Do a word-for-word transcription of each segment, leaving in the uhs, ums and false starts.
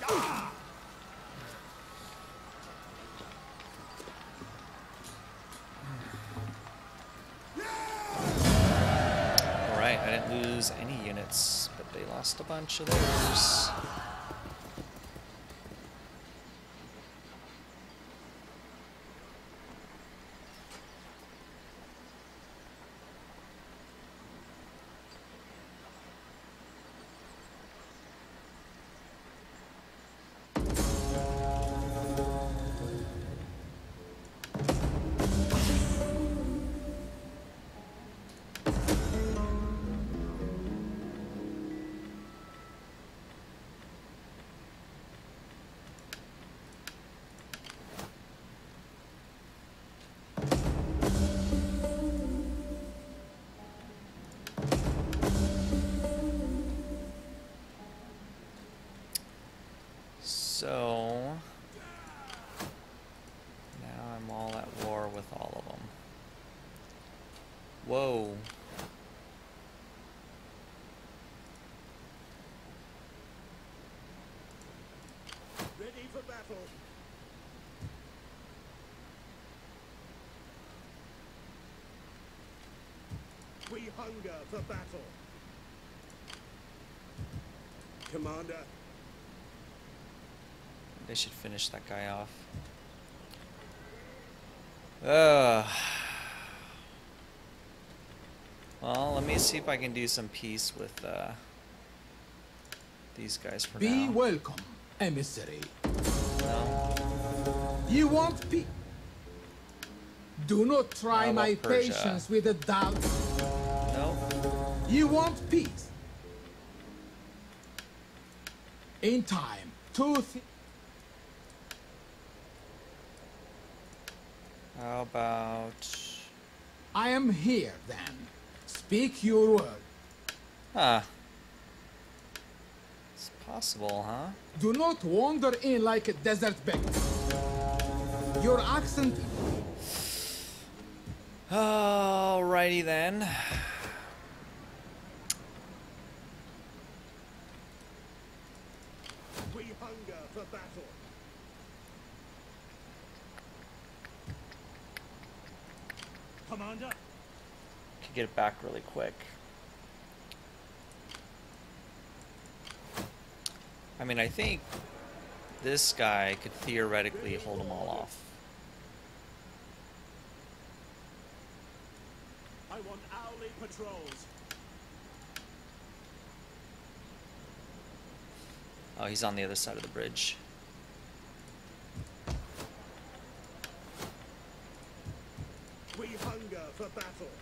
Alright, I didn't lose any units, but they lost a bunch of theirs. So now I'm all at war with all of them. Whoa. Ready for battle. We hunger for battle. Commander. They should finish that guy off. Ugh. Well, let me see if I can do some peace with uh, these guys for Be now. Be welcome, emissary. No. You want peace? Do not try How about my Persia? patience with a doubt. No. You want peace? In time, two thi- How about... I am here then. Speak your word. Ah. It's possible, huh? Do not wander in like a desert beggar. Your accent... Alrighty then. We hunger for battle. Commander. Could get it back really quick. I mean, I think this guy could theoretically hold them all off. I want hourly patrols. Oh, he's on the other side of the bridge. We hunger for battle.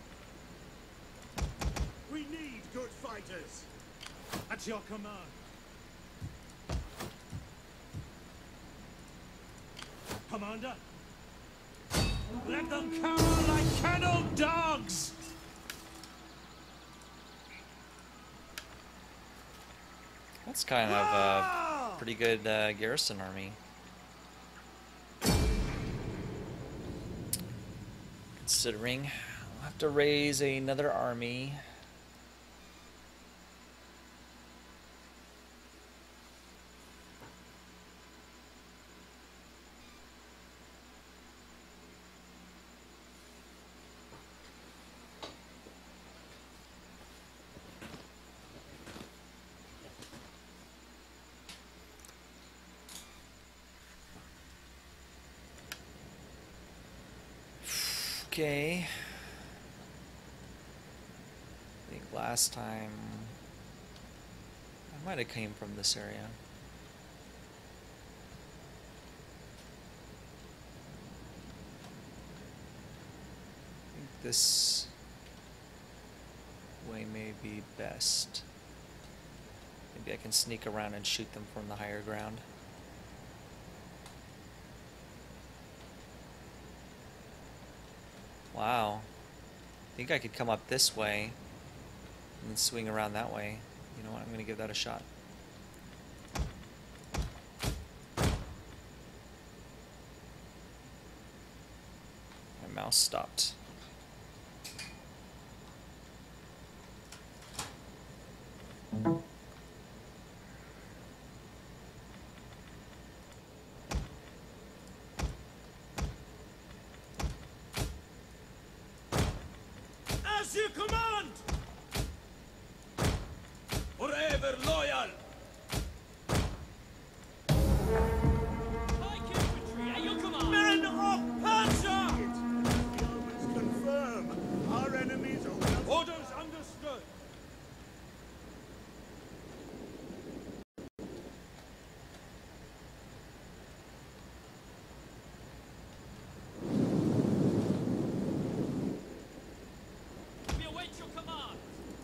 We need good fighters. At your command. Commander. Let them cower like kennel dogs! That's kind of a pretty good uh, garrison army. Considering I'll have to raise another army. Okay. I think last time I might have came from this area. I think this way may be best. Maybe I can sneak around and shoot them from the higher ground. Wow. I think I could come up this way and then swing around that way. You know what? I'm going to give that a shot. My mouse stopped. you command! Forever loyal! Pike infantry at your command! Men of Persia! The omens confirm our enemies are well. Orders understood. We await your command!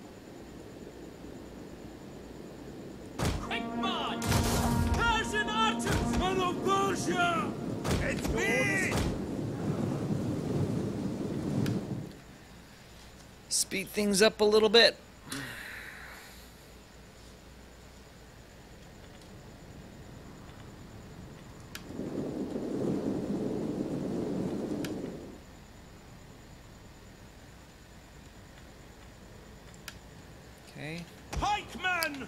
Quick march! Persian archers! Men of Persia! It's me! Speed things up a little bit. Okay. Pikemen!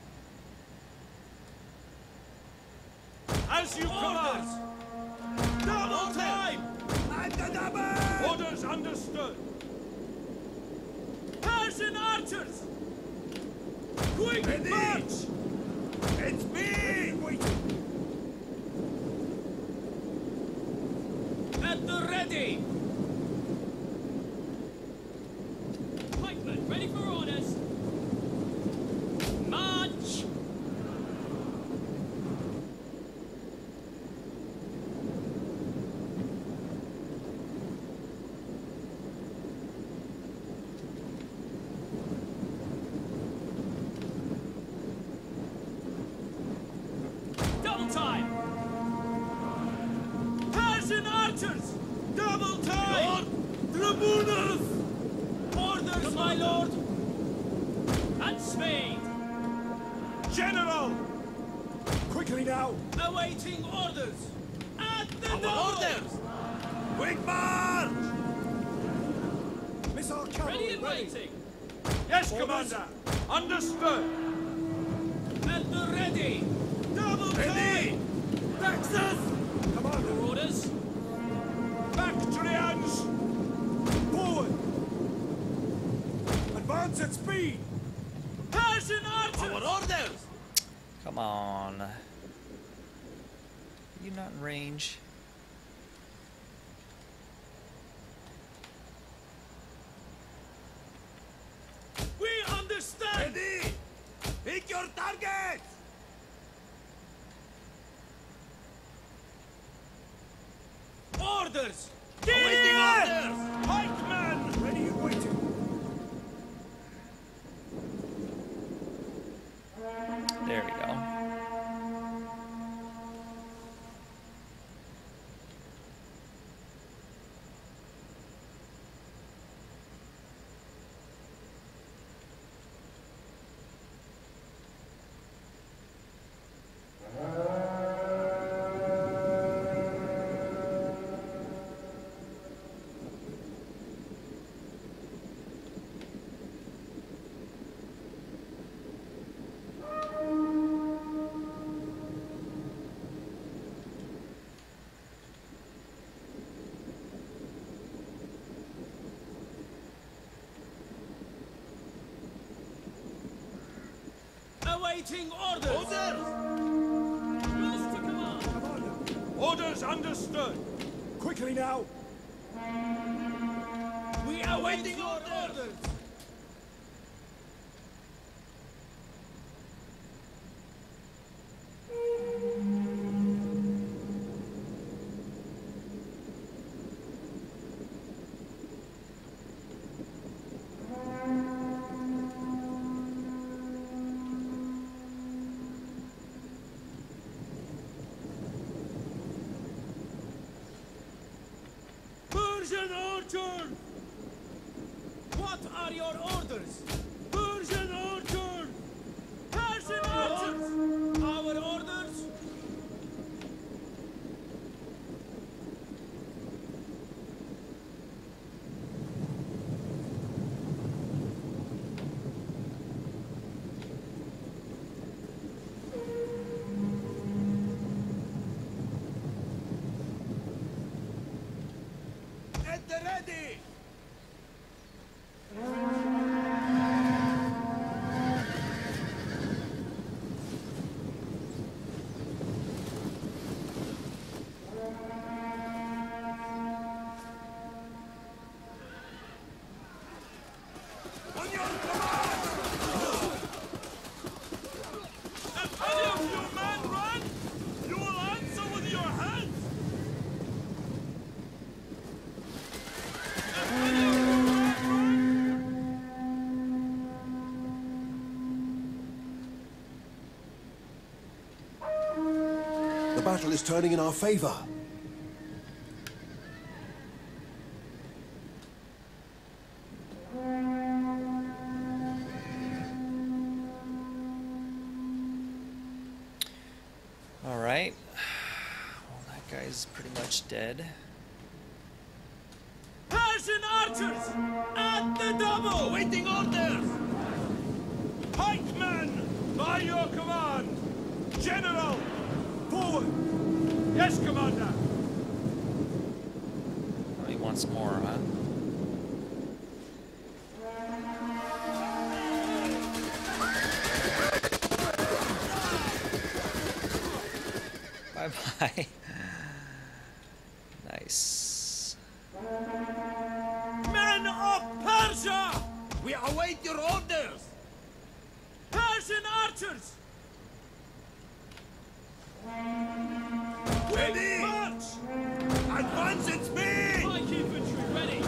As you orders! Double time! And the double! Orders understood. Persian archers! Quick Ready. March! It's me! Waiting. At the ready! Pikemen, ready for orders! March! Double time! Persian archers! Double time! Tribunals! Orders, my lord! At speed! General! Quickly now! Awaiting orders! At the door! Orders! Quick march! Missile cavalry Ready and waiting! Yes, Commander! Understood! At the ready! Double ready! Texas! Commander! Orders! Bactrians! Forward! Advance at speed! Persian archers! Our orders! Come on. Are you not in range? We understand! Ready! Pick your targets! Orders! Awaiting orders! Pikemen! Ready and waiting. There we go. Awaiting orders! Orders! Yours to command! Orders understood! Quickly now! We are waiting orders! orders. Persian archer! What are your orders? Persian archer! Persian archers! Our orders? At the ready! The battle is turning in our favor. Alright. Well, that guy's pretty much dead. Persian archers! At the double! Awaiting orders! Pikemen! By your command! General! Forward! Yes, Commander! Oh, he wants more, huh? Bye-bye. Nice. Men of Persia! We await your orders! Persian archers! Ready! March! Advance at speed! Pike infantry ready!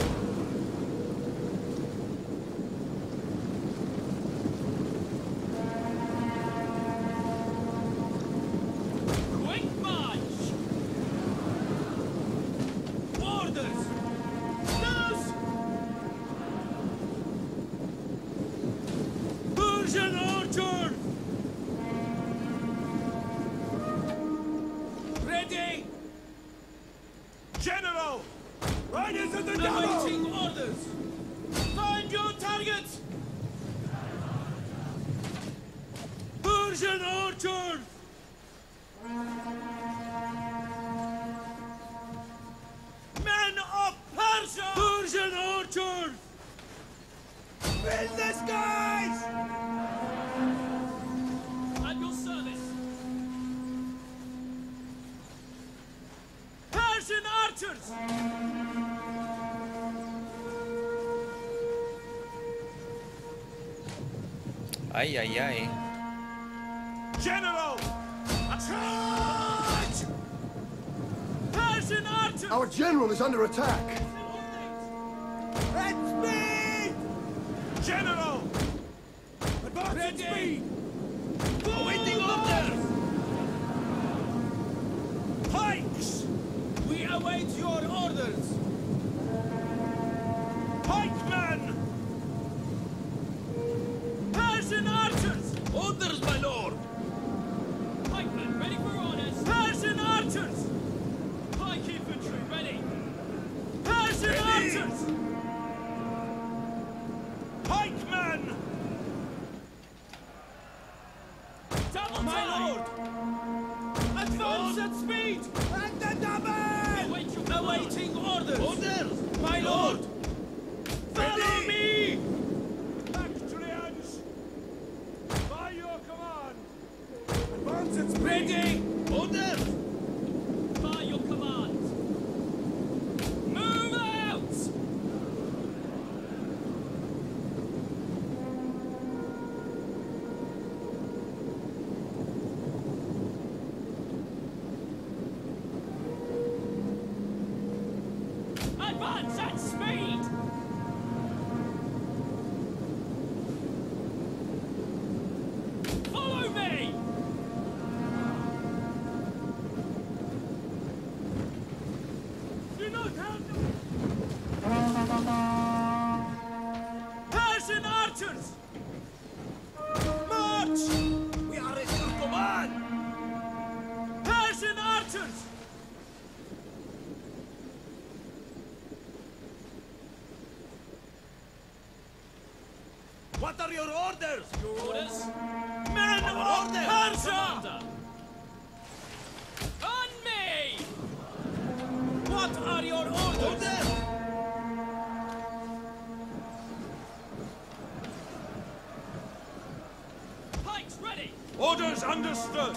Quick march! Orders! Nurse! Persian archers! Ready! General! Riders of the double! Awaiting orders! Find your targets! Persian archers! Men of Persia! Persian archers! In the skies! At your service! Persian archers! Ay, ay, ay. General! Charge! Persian archers! Our general is under attack. At speed! General! Advance at speed! Awaiting orders! Pikes! We await your orders! Pikemen! Persian archers! Orders, my lord! Pikemen ready for orders! Persian archers! Pike infantry ready! Persian Ready! archers! Pikemen! Double My time! lord! Advance at speed! At the double! Await your awaiting orders! Orders! My lord! Follow Ready! me! Bactrians! By your command! Advance at speed! Ready! Orders! By your command! Move out! Advance at speed! Follow me! You know how to... Persian archers! March! We are at your command! Persian archers! What are your orders? Your orders? Men of Persia! Commander! On me! What are your orders? Orders! Pikes ready! Orders understood!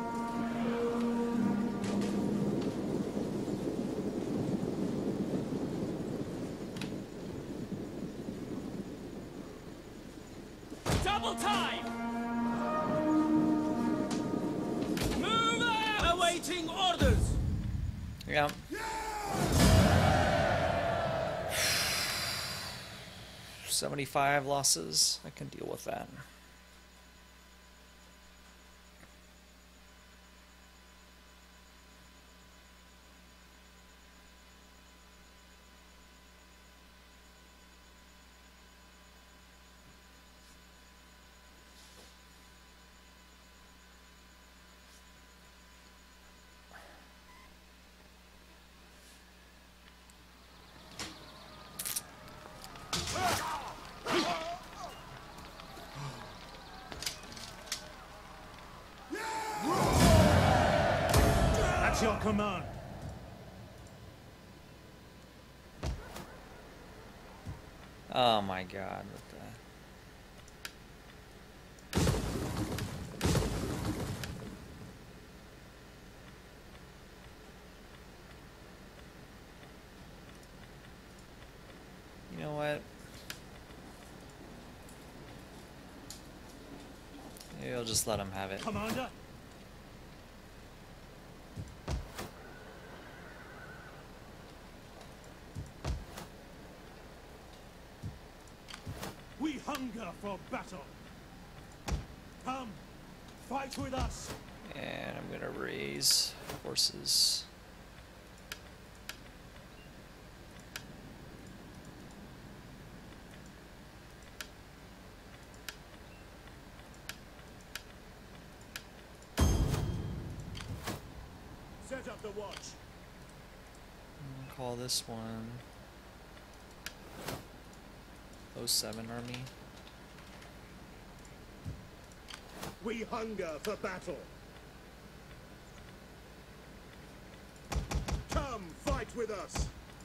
Double time! Move out! Awaiting orders! Yeah. seventy-five losses. I can deal with that. At your command. Oh my god, what the... You know what? Maybe I'll just let him have it. Commander. We hunger for battle. Come, fight with us. And I'm gonna raise forces. Set up the watch. I'll call this one oh seven Army. We hunger for battle. Come, fight with us.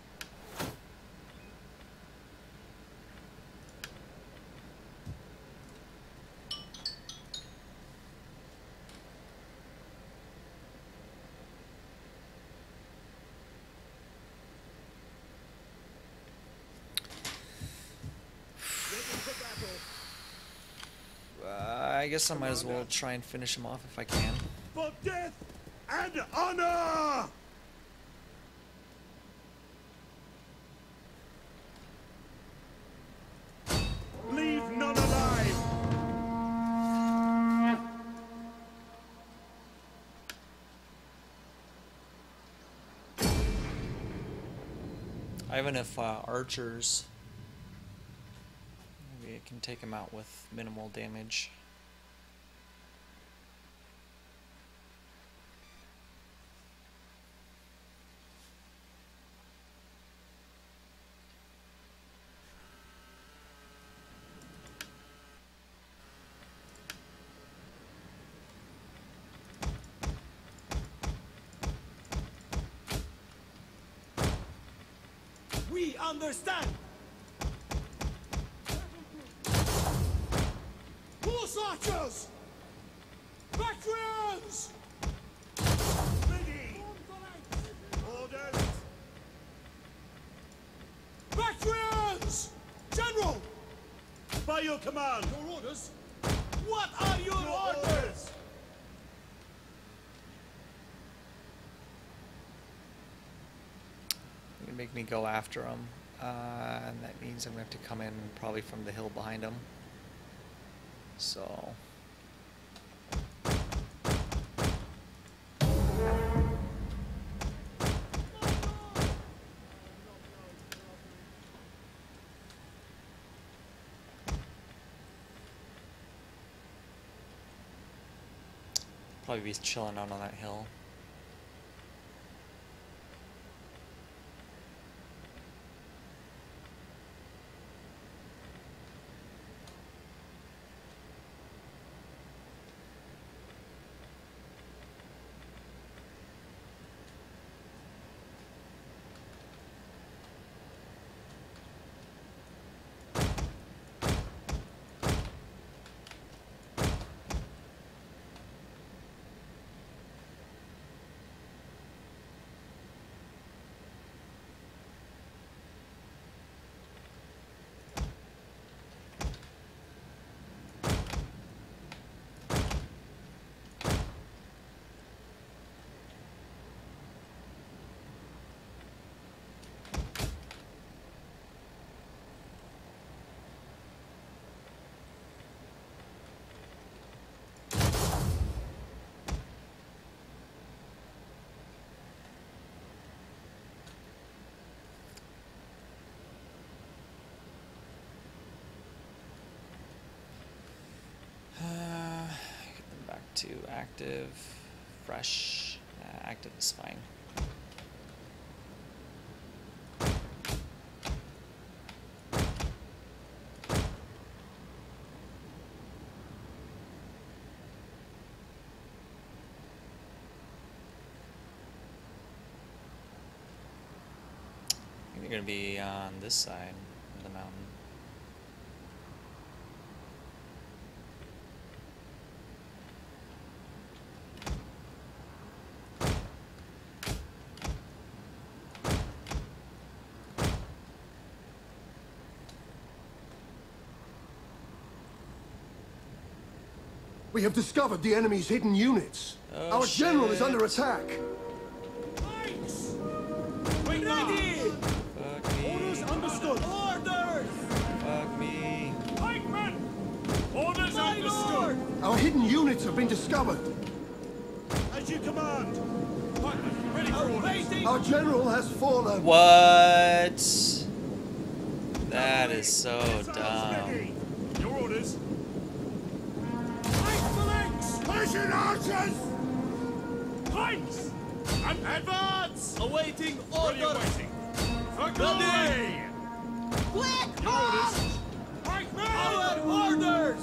Uh, I guess I might as well try and finish him off if I can. For death and honor! Leave none alive! I have enough uh, archers. Maybe I can take him out with minimal damage. We understand. Horse archers! Bactrians! Ready! Orders! Bactrians! General! By your command! Your orders? What are your, Your orders? orders! You're gonna make me go after him, uh, and that means I'm gonna have to come in probably from the hill behind him. So. Probably be chilling out on that hill. Uh, get them back to active, fresh. Uh, active is fine. gonna be on this side of the mountain. We have discovered the enemy's hidden units. Oh, Our general is shit. under attack. Pikes! Ready! Fuck me. Orders understood. Orders! Fuck me. Pikemen! Orders My lord! Our hidden units have been discovered. As you command. Pikemen, ready for orders. Awaiting! Our general has fallen. What? That is so Missiles dumb. ready. Your orders. Pike phalanx! Persian archers! Pikes! And advance! Awaiting Ready and orders! waiting. For Ready. glory! Quick! Your orders. Pikemen! Our orders!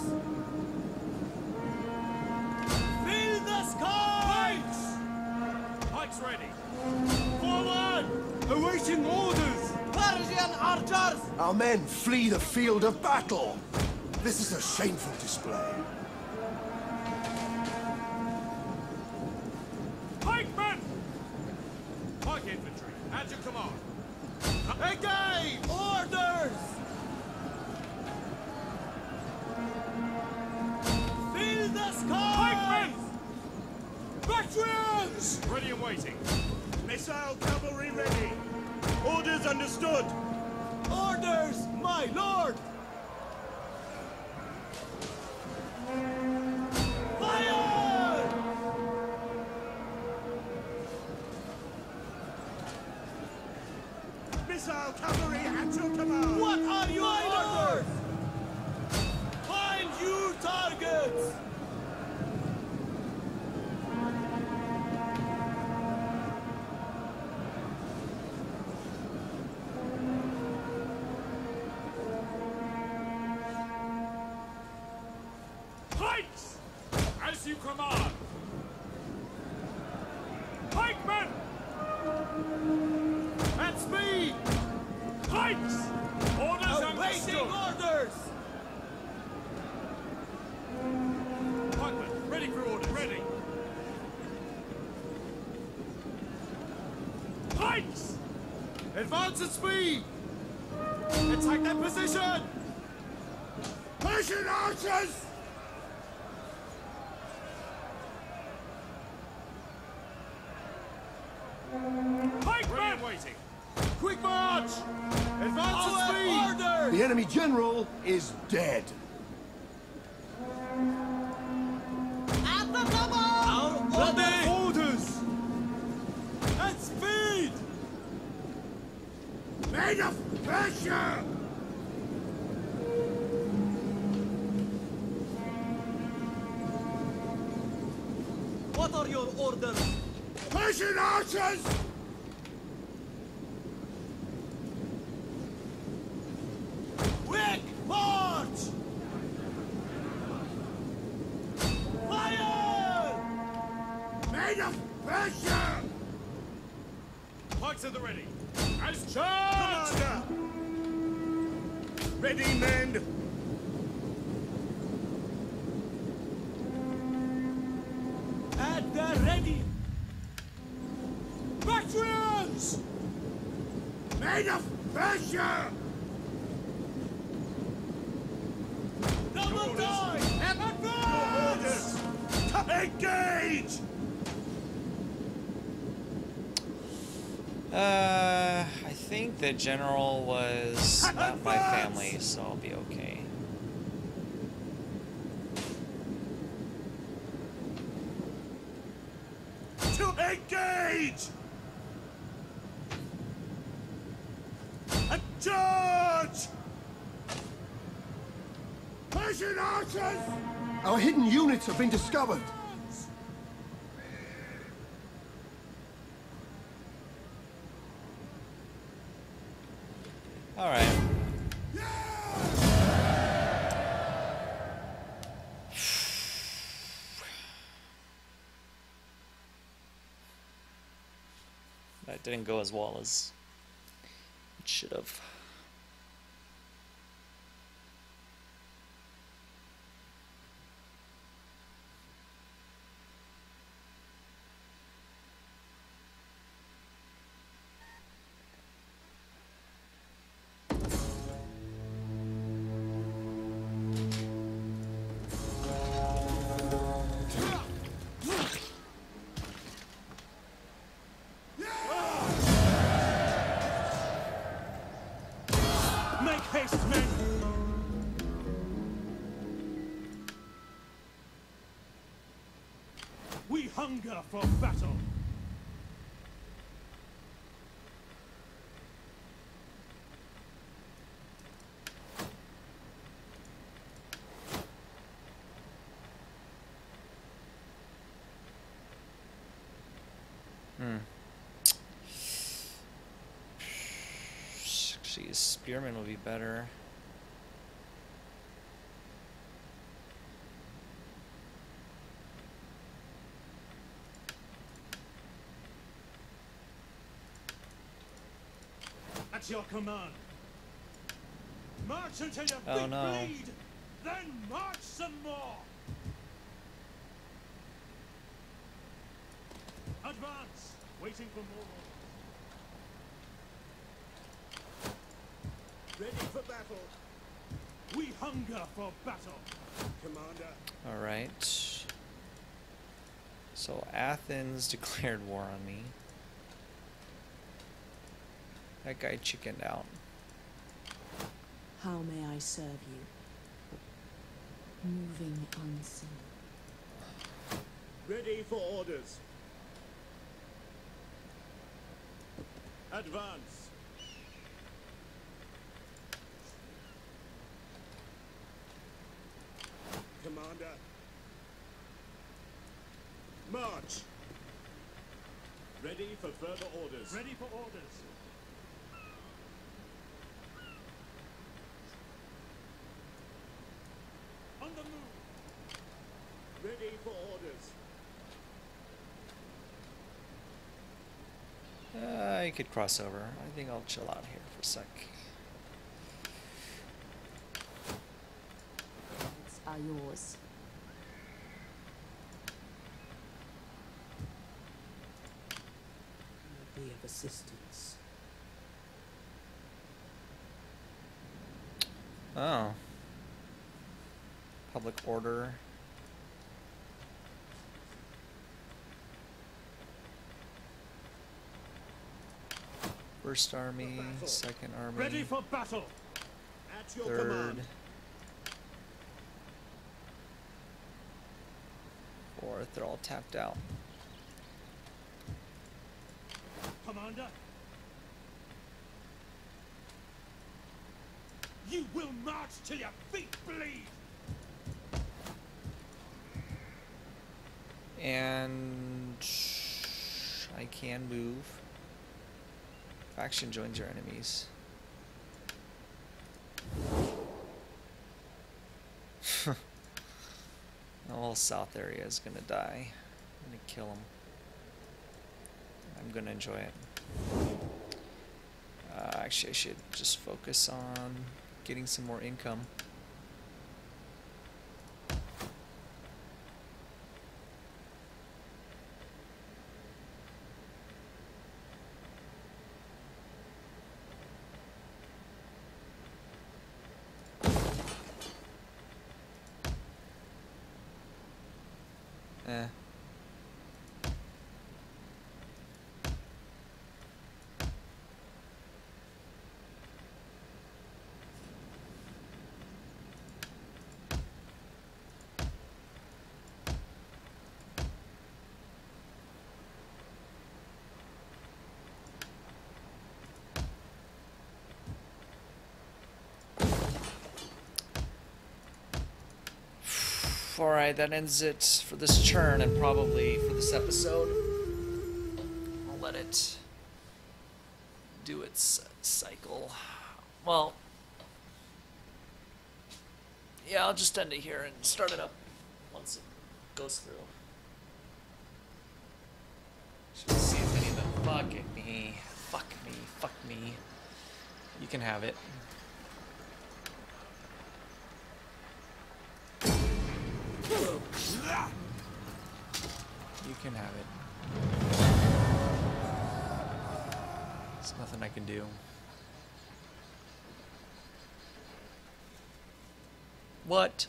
Fill the sky! Pikes! Pikes ready. Forward! Awaiting orders! Persian archers! Our men flee the field of battle. This is a shameful display. Pikemen! Pike infantry, at your command. Engage! Orders! Fill the sky! Pikemen! Bactrians! Ready and waiting. Missile cavalry ready. Orders understood. Orders, my lord! Fire! Missile cavalry at your command. What are your orders? Find your targets! Pikes! As you command. Pikemen! At speed! Pikes! Orders Awaiting understood. orders! Pikemen, ready for orders. Ready. Pikes! Advance at speed! Attack that position! Persian archers! Pikemen! Waiting. Quick march! Advance at Our speed! orders! The enemy general is dead. At the double! Our orders! Orders! At speed! Men of Persia! What are your orders? Persian archers! Quick march! Fire! Men of Persia! Pikes at the ready. As charge! Commander! Ready, men! At the ready! Bactrians! Men of Persia! Double Orders. time! Advance! Engage! Uh, I think the general was not my Advance! family, so I'll be okay. To engage! A charge! Persian archers! Our hidden units have been discovered. All right. That didn't go as well as Should have. Haste, men! We hunger for battle! Hmm. Actually, a spearman would be better. At your command. March until your Oh, feet no. bleed, then march some more. Advance, waiting for more orders. Ready for battle. We hunger for battle, Commander. All right. So Athens declared war on me. That guy chickened out. How may I serve you? Moving unseen. Ready for orders. Advance. Commander. March. Ready for further orders. Ready for orders. On the move. Ready for orders. Uh, I could cross over. I think I'll chill out here for a sec. Are yours. Be of assistance. Oh. Public order. First army, second army, Ready for battle. At your third, command. fourth. They're all tapped out. Commander. You will march till your feet bleed. And I can move. Faction joins your enemies. The whole south area is gonna die. I'm gonna kill them. I'm gonna enjoy it. Uh, actually, I should just focus on getting some more income. Eh. Alright, that ends it for this turn and probably for this episode. I'll let it do its cycle. Well, yeah, I'll just end it here and start it up once it goes through. Should see if any of them fuck me. Fuck me. Fuck me. You can have it. You can have it. There's nothing I can do. What?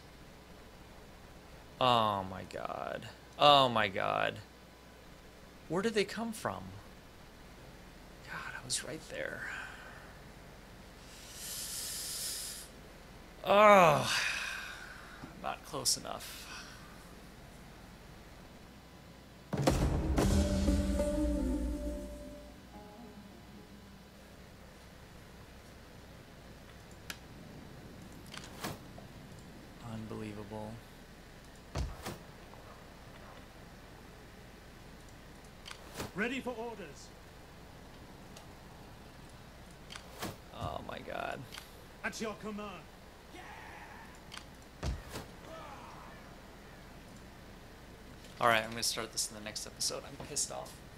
Oh my god. Oh my god. Where did they come from? God, I was right there. Oh, not close enough. Unbelievable. Ready for orders. Oh my god. At your command. Alright, I'm gonna start this in the next episode. I'm pissed off.